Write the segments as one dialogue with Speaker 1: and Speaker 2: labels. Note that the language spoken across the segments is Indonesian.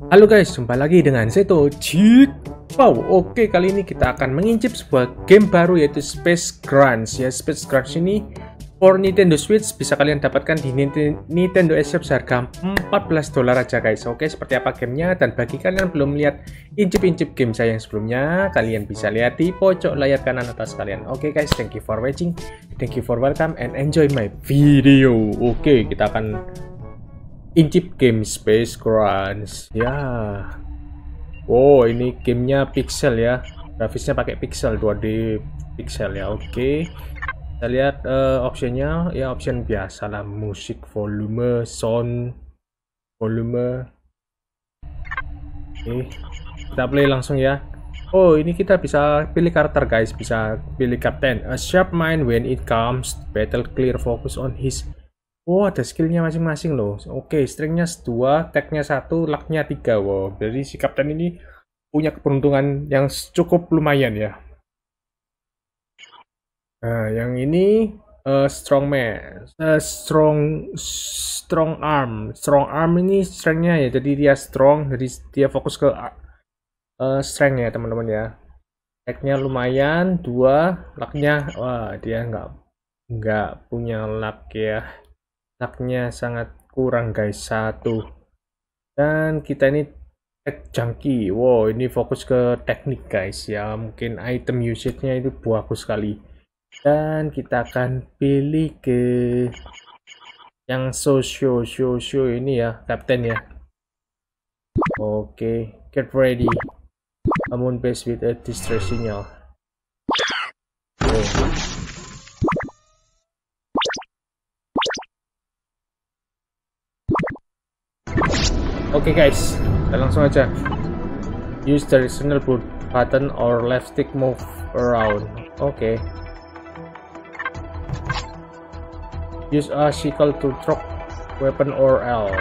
Speaker 1: Halo guys, jumpa lagi dengan Seto Jit. Wow, oke, kali ini kita akan mengincip sebuah game baru yaitu Space Grunts. Ya, Space Grunts ini for Nintendo Switch bisa kalian dapatkan di Nintendo eShop seharga $14 aja guys. Oke, seperti apa gamenya? Dan bagi kalian yang belum lihat incip-incip game saya yang sebelumnya, kalian bisa lihat di pojok layar kanan atas kalian. Oke guys, thank you for watching, thank you for welcome and enjoy my video. Oke, kita akan incip game Space Grunts ya. Oh, ini gamenya pixel ya, grafisnya pakai pixel 2D pixel ya. Oke, kita lihat optionnya ya, option biasa lah, musik, volume, sound, volume. Oke, kita play langsung ya. Oh, ini kita bisa pilih karakter guys, bisa pilih captain, a sharp mind when it comes battle, clear, focus on his. Oh, ada skillnya masing-masing loh. Oke, strengthnya 2, tagnya 1, lucknya 3. Wow, jadi si kapten ini punya keberuntungan yang cukup lumayan ya. Nah, yang ini strong man, strong arm. Strong arm ini strengthnya ya, jadi dia strong, jadi dia fokus ke strength ya teman-teman ya. Tagnya lumayan 2, lucknya wah dia nggak punya luck ya. Lucknya sangat kurang guys, 1. Dan kita ini tech junkie. Wow, ini fokus ke teknik guys ya, mungkin item usage-nya itu bagus sekali. Dan kita akan pilih ke yang socio ini ya, captain ya. Oke, get ready, moon base with a distress signal. Oke guys, kita langsung aja. Use the directional button or left stick move around. Oke. Use a sickle to throw weapon or L.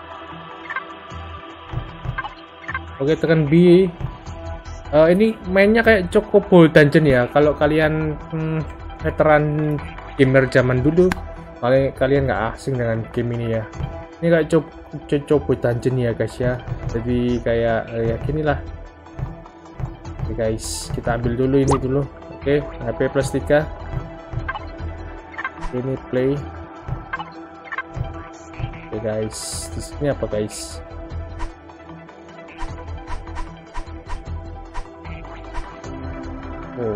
Speaker 1: Oke, tekan B. Ini mainnya kayak Chocobo Dungeon ya. Kalau kalian veteran gamer zaman dulu, kalian nggak asing dengan game ini ya. Ini kayak Chocobo Dungeon ya guys ya, jadi kayak ya gini lah. Oke guys, kita ambil dulu ini dulu. Oke, HP plus 3. Ini play. Oke guys, di sini apa guys? Oh,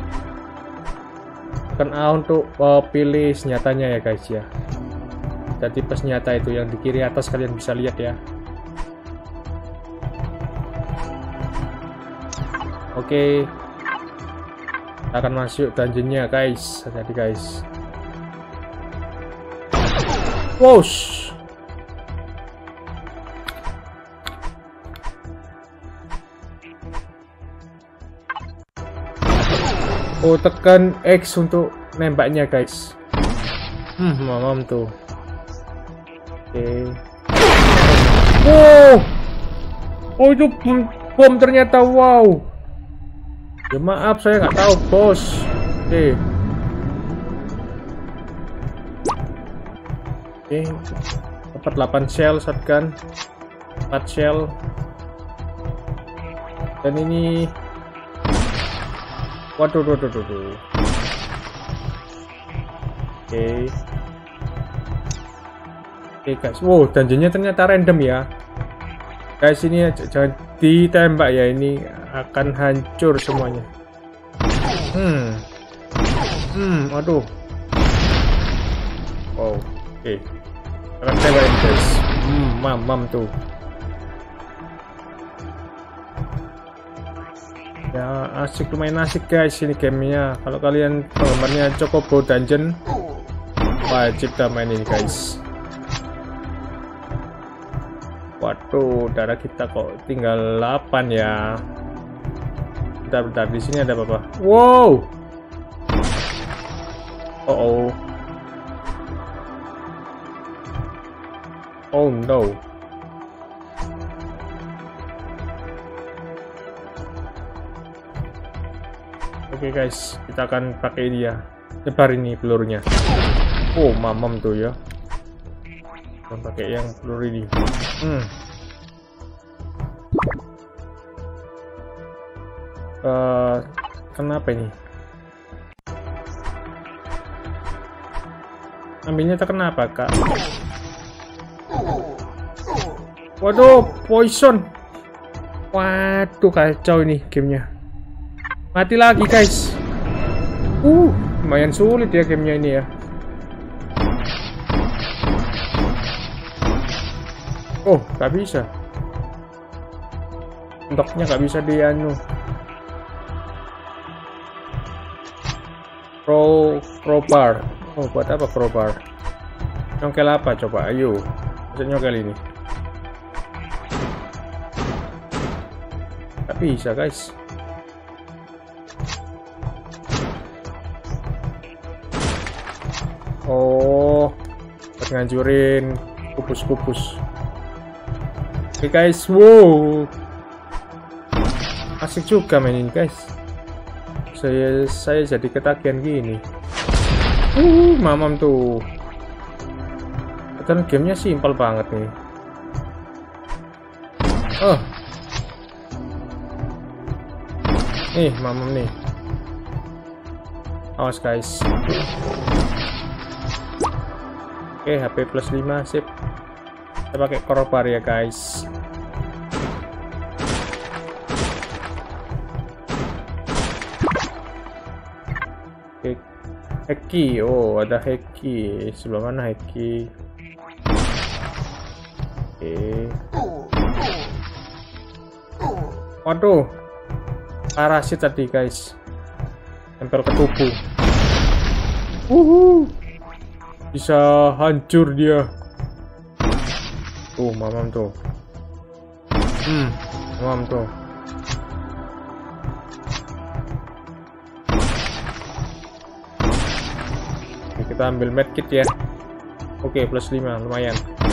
Speaker 1: kan A untuk pilih senjatanya ya guys ya. Jadi senjata itu yang di kiri atas kalian bisa lihat ya. Oke, kita akan masuk dungeonnya guys. Jadi guys, wosh. Oh, tekan X untuk nembaknya guys. Mamam tuh. Oke. Wow. Oh, itu bom ternyata. Wow. Ya maaf, saya nggak tahu bos. Oke. Oke. Dapat 8 shell shotgun, 4 shell. Dan ini, waduh. Oke. Oke guys, wow, dungeonnya ternyata random ya guys. Ini jangan ditembak ya, ini akan hancur semuanya. Aduh. Wow, oke. Akan tembakin guys. Mamam tuh. Ya, asik, lumayan asik guys ini gamenya. Kalau kalian penggemarnya Chocobo Dungeon, wajib main ini guys. Waduh, darah kita kok tinggal 8 ya. Bentar, di sini ada apa? Wow. Oh no. Oke guys, kita akan pakai dia. Nyebar ini pelurunya. Oh, mamam tuh ya. Pakai yang peluru ini. Kenapa ini? Ambilnya tak kenapa, Kak? Waduh, poison. Waduh, kacau ini gamenya. Mati lagi, guys. Lumayan sulit ya gamenya ini ya. Oh, nggak bisa. Untuknya nggak bisa dianu. Crowbar. Oh, buat apa crowbar? Nyongkel apa coba? Ayo. Bisa nyongkel ini. Nggak bisa, guys. Oh, buat ngancurin kupus-kupus. Oke, guys. Wow. Asik juga main ini, guys. Saya jadi ketagihan gini. Mamam tuh. Dan gamenya simpel banget nih. Oh. Nih, mamam nih. Awas, guys. Oke, HP plus 5, sip. Kita pakai crowbar ya, guys. Oke, Heki. Oh, ada Heki. Sebelah mana Heki? Oke. Waduh, parasit tadi, guys. Tempel ke tubuh. Bisa hancur dia. Tuh, mamam tuh. Mamam tuh. Oke, kita ambil medkit ya. Oke, plus 5, lumayan.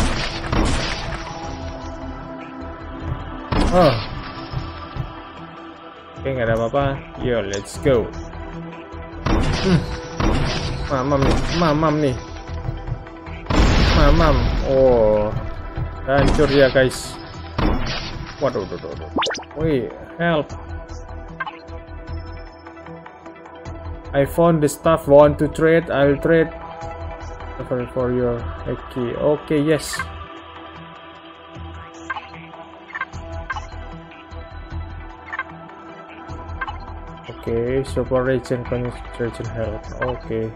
Speaker 1: Oh. Oke, nggak ada apa-apa. Yo, let's go. Mamam nih, mamam nih. Mamam. Oh. Hancur ya, guys. Waduh. Wih, help. I found the stuff want to trade. I'll trade for your Heki. Okay, yes. Okay, support region concentration help. Okay.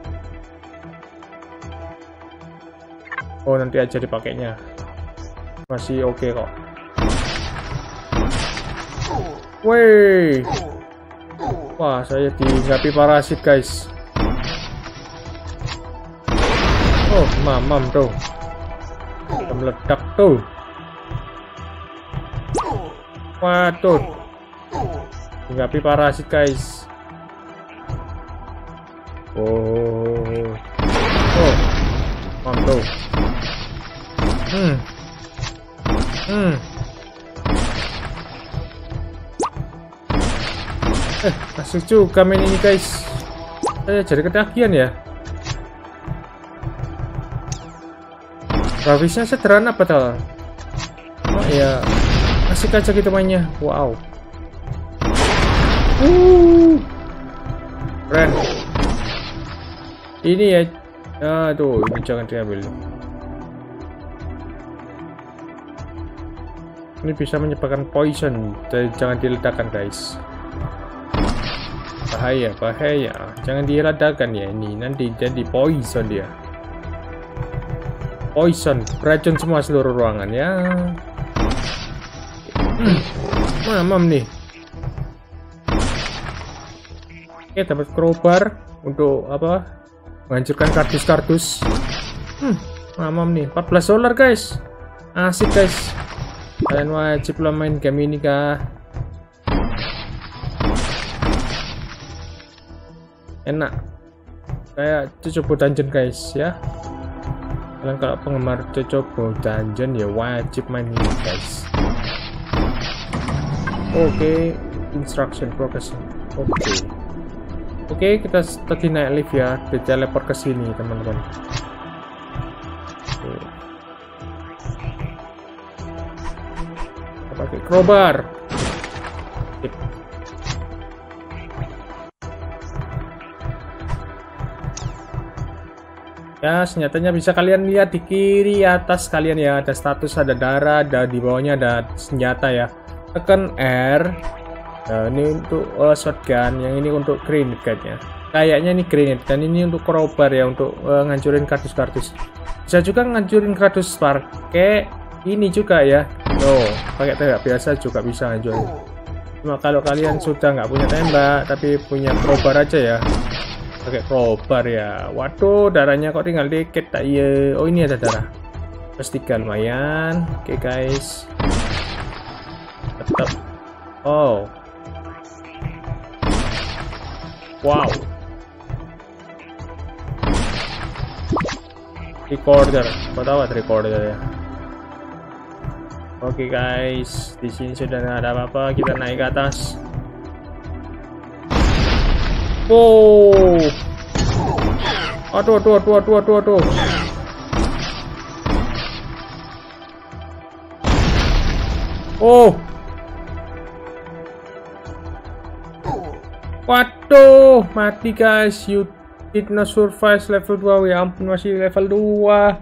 Speaker 1: Oh, nanti aja dipakainya. Masih oke kok. Woi. Wah, saya dihinggapi parasit, guys. Oh, mamam tuh. Udah meledak tuh. Waduh. Hinggapi parasit, guys. Oh. Oh. Mamam tuh. Asik juga main ini, guys. Saya jadi ketagihan ya. Grafisnya sederhana padahal. Oh ya, asik aja gitu mainnya. Wow. Keren. Ini ya. Aduh, ini jangan diambil. Ini bisa menyebabkan poison. Jangan diledakkan, guys. Bahaya. Jangan diledakan ya, ini nanti jadi poison dia. Poison, beracun semua seluruh ruangan ya. Mamam nih. Oke, dapat crowbar untuk apa? Menghancurkan kardus-kardus. Mamam nih, $14, guys. Asik, guys. Kalian wajib lah main game ini kah? Enak. Kayak Chocobo Dungeon, guys ya. Kalian kalau penggemar Chocobo Dungeon ya wajib main ini, guys. Oke, instruction progression. Oke, kita tadi naik lift ya, di teleport ke sini, teman-teman. Kita pakai crowbar. Ya, senjatanya bisa kalian lihat di kiri atas kalian ya. Ada status, ada darah, dan di bawahnya ada senjata ya. Tekan R. Nah, ini untuk shotgun, yang ini untuk grenade kayaknya. Kayaknya ini grenade, dan ini untuk crowbar ya, untuk ngancurin kardus-kardus. Bisa juga ngancurin kardus pakai ini juga ya. Oh, pakai tembak biasa juga bisa ngancurin. Cuma kalau kalian sudah nggak punya tembak, tapi punya crowbar aja ya. Pakai crowbar ya. Waduh, darahnya kok tinggal dikit tak iya. Oh, ini ada darah. Plus 3 lumayan. Oke guys. Tetap. Oh. Wow. Recorder. Kau tahu ada recorder ya. Oke guys, di sini sudah nggak ada apa-apa. Kita naik ke atas. Wow. Aduh. Oh. Waduh, mati guys. You did not survive level 2. Ya ampun, masih level 2.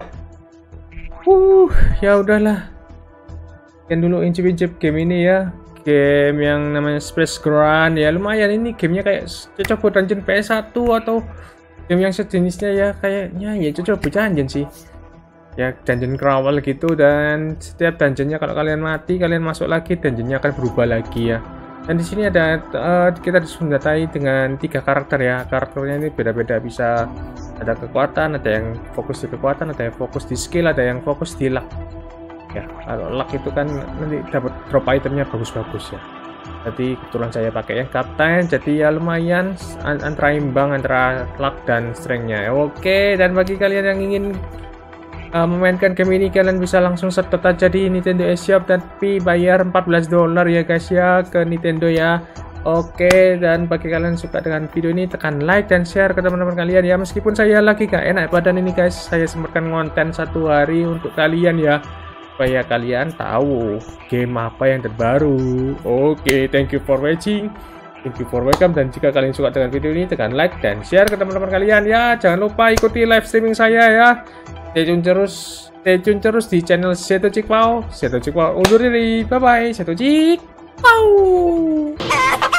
Speaker 1: Ya udahlah. Kan dulu incip-incip game ini ya. Game yang namanya Space Grunt ya, lumayan. Ini gamenya kayak cocok buat dungeon PS1 atau game yang sejenisnya ya, kayaknya ya cocok buat dungeon sih ya, dungeon crawl gitu. Dan setiap dungeonnya kalau kalian mati, kalian masuk lagi, dungeonnya akan berubah lagi ya. Dan di sini ada kita disenjatai dengan 3 karakter ya. Karakternya ini beda-beda, bisa ada kekuatan, ada yang fokus di kekuatan, ada yang fokus di skill, ada yang fokus di luck. Ya, kalau luck itu kan nanti dapat drop itemnya bagus-bagus ya. Jadi kebetulan saya pakai yang kapten, jadi ya lumayan antara imbang antara luck dan strength-nya. Oke, dan bagi kalian yang ingin memainkan game ini, kalian bisa langsung setot aja di Nintendo eShop, tapi bayar $14 ya guys ya ke Nintendo ya. Oke, dan bagi kalian yang suka dengan video ini, tekan like dan share ke teman-teman kalian ya. Meskipun saya lagi gak enak badan ini guys, saya sempatkan konten 1 hari untuk kalian ya, supaya kalian tahu game apa yang terbaru. Oke, thank you for watching, thank you for welcome. Dan jika kalian suka dengan video ini, tekan like dan share ke teman-teman kalian ya. Jangan lupa ikuti live streaming saya ya. Stay tune terus di channel Seto Cikpao. Seto Cikpao undur diri. Bye bye. Seto Cikpao.